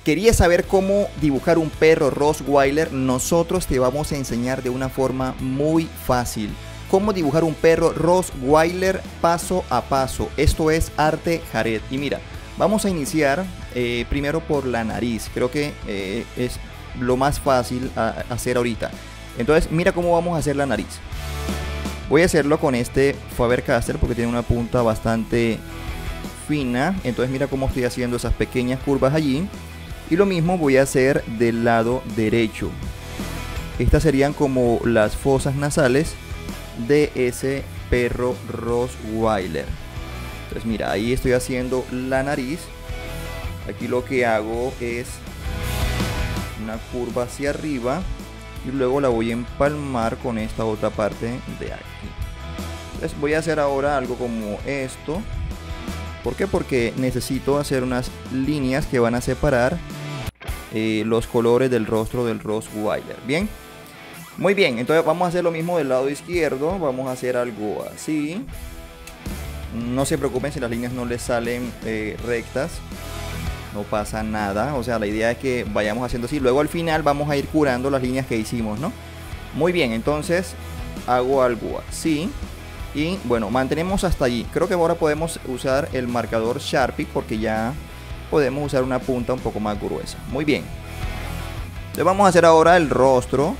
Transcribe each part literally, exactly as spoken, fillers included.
¿Querías saber cómo dibujar un perro Rottweiler? Nosotros te vamos a enseñar de una forma muy fácil cómo dibujar un perro Rottweiler paso a paso. Esto es arte Jared. Y mira, vamos a iniciar eh, primero por la nariz. Creo que eh, es lo más fácil a hacer ahorita. Entonces mira cómo vamos a hacer la nariz. Voy a hacerlo con este Faber-Castell porque tiene una punta bastante fina. Entonces mira cómo estoy haciendo esas pequeñas curvas allí. Y lo mismo voy a hacer del lado derecho. Estas serían como las fosas nasales de ese perro Rottweiler. Entonces mira, ahí estoy haciendo la nariz. Aquí lo que hago es una curva hacia arriba y luego la voy a empalmar con esta otra parte de aquí. Entonces voy a hacer ahora algo como esto. ¿Por qué? Porque necesito hacer unas líneas que van a separar eh, los colores del rostro del Rottweiler. Bien, muy bien. Entonces vamos a hacer lo mismo del lado izquierdo. Vamos a hacer algo así. No se preocupen si las líneas no les salen eh, rectas. No pasa nada. O sea, la idea es que vayamos haciendo así. Luego al final vamos a ir curando las líneas que hicimos, ¿no? Muy bien, entonces hago algo así. Y bueno, mantenemos hasta allí. Creo que ahora podemos usar el marcador Sharpie porque ya podemos usar una punta un poco más gruesa. Muy bien. Le vamos a hacer ahora el rostro.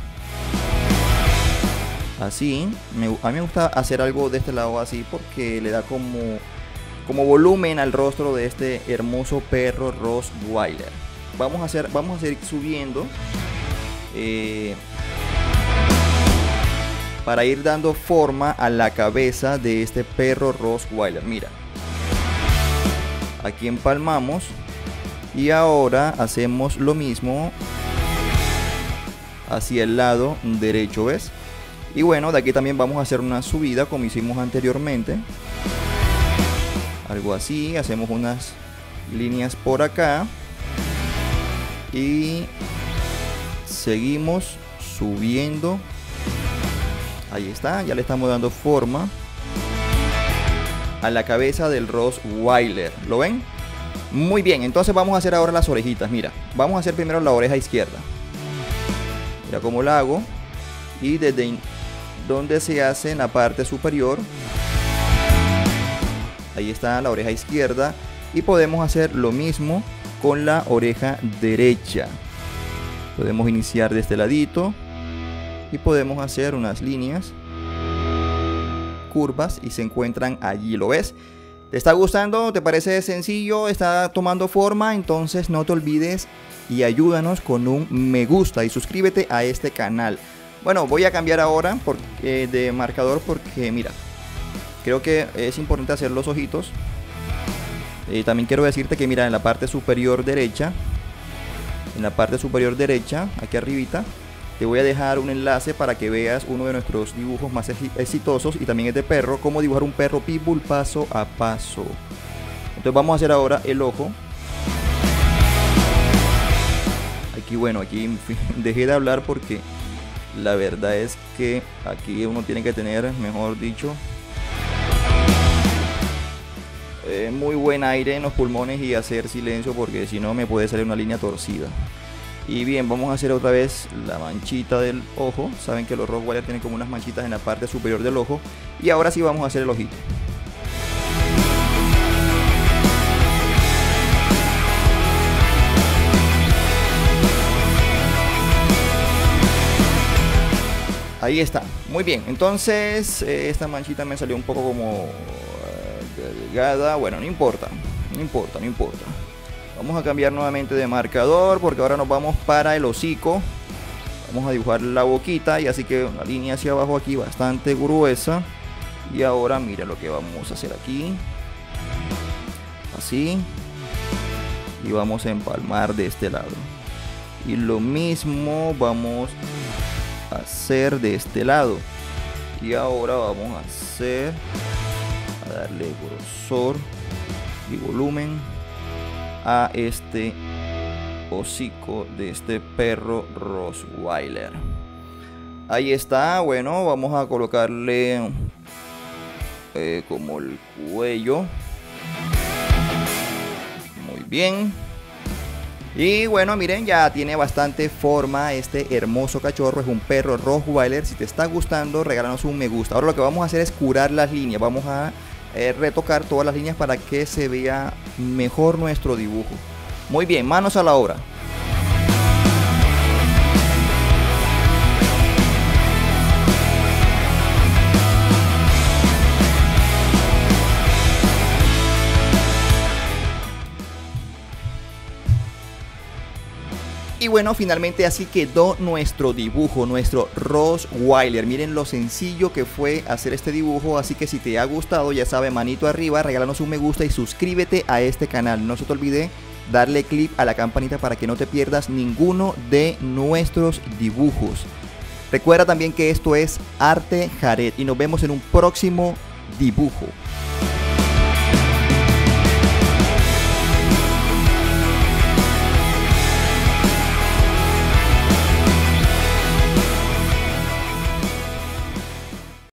Así. Me, a mí me gusta hacer algo de este lado así porque le da como, como volumen al rostro de este hermoso perro Rottweiler. Vamos a hacer, vamos a seguir subiendo. Eh... para ir dando forma a la cabeza de este perro Rottweiler. Mira, aquí empalmamos y ahora hacemos lo mismo hacia el lado derecho, ¿ves? Y bueno, de aquí también vamos a hacer una subida como hicimos anteriormente, algo así. Hacemos unas líneas por acá y seguimos subiendo. Ahí está, ya le estamos dando forma a la cabeza del Rottweiler. ¿Lo ven? Muy bien, entonces vamos a hacer ahora las orejitas. Mira, vamos a hacer primero la oreja izquierda. Mira cómo la hago. Y desde donde se hace en la parte superior, ahí está la oreja izquierda. Y podemos hacer lo mismo con la oreja derecha. Podemos iniciar de este ladito y podemos hacer unas líneas curvas y se encuentran allí. ¿Lo ves? ¿Te está gustando? ¿Te parece sencillo? ¿Está tomando forma? Entonces no te olvides y ayúdanos con un me gusta y suscríbete a este canal. Bueno, voy a cambiar ahora por, eh, de marcador porque mira, creo que es importante hacer los ojitos. Eh, también quiero decirte que mira, en la parte superior derecha, en la parte superior derecha, aquí arribita, te voy a dejar un enlace para que veas uno de nuestros dibujos más exitosos y también es de perro, cómo dibujar un perro pitbull paso a paso. Entonces vamos a hacer ahora el ojo. Aquí bueno, aquí dejé de hablar porque la verdad es que aquí uno tiene que tener, mejor dicho, eh, muy buen aire en los pulmones y hacer silencio porque si no me puede salir una línea torcida. Y bien, vamos a hacer otra vez la manchita del ojo. Saben que los Rottweiler tienen como unas manchitas en la parte superior del ojo. Y ahora sí vamos a hacer el ojito. Ahí está, muy bien. Entonces eh, esta manchita me salió un poco como eh, delgada. Bueno, no importa, no importa, no importa. Vamos a cambiar nuevamente de marcador porque ahora nos vamos para el hocico. Vamos a dibujar la boquita y así que una línea hacia abajo aquí bastante gruesa. Y ahora mira lo que vamos a hacer aquí. Así. Y vamos a empalmar de este lado. Y lo mismo vamos a hacer de este lado. Y ahora vamos a hacer, a darle grosor y volumen a este hocico de este perro Rottweiler. Ahí está. Bueno, vamos a colocarle eh, como el cuello. Muy bien. Y bueno, miren, ya tiene bastante forma este hermoso cachorro. Es un perro Rottweiler. Si te está gustando, regálanos un me gusta. Ahora lo que vamos a hacer es curar las líneas. Vamos a eh, retocar todas las líneas para que se vea mejor nuestro dibujo. Muy bien, manos a la obra. Y bueno, finalmente así quedó nuestro dibujo, nuestro Rottweiler. Miren lo sencillo que fue hacer este dibujo. Así que si te ha gustado, ya sabes, manito arriba, regálanos un me gusta y suscríbete a este canal. No se te olvide darle click a la campanita para que no te pierdas ninguno de nuestros dibujos. Recuerda también que esto es Arte Jared y nos vemos en un próximo dibujo.